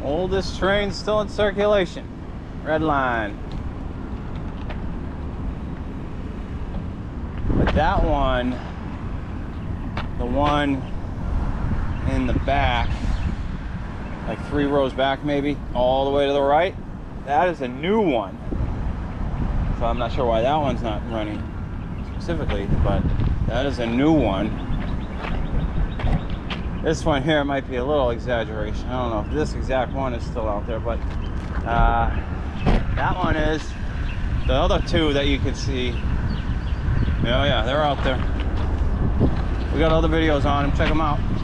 Oldest train still in circulation. Red Line. But that one, the one in the back, like 3 rows back maybe, all the way to the right, that is a new one. So I'm not sure why that one's not running specifically, but that is a new one. This one here might be a little exaggeration. I don't know if this exact one is still out there, but that one is. The other two that you can see, oh yeah, they're out there. We got other videos on them, check them out.